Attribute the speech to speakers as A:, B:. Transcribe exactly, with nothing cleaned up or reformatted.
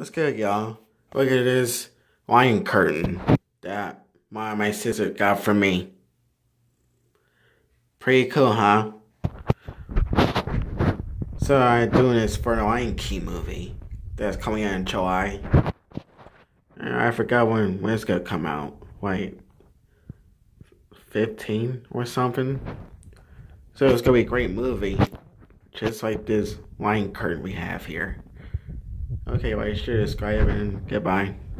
A: What's good, y'all? Look at this wine curtain that my my sister got for me. Pretty cool, huh? So I'm doing this for the Lion King movie that's coming out in July. I forgot when when it's gonna come out. Like fifteen or something. So it's gonna be a great movie, just like this wine curtain we have here. Okay, well, sure, subscribe and goodbye.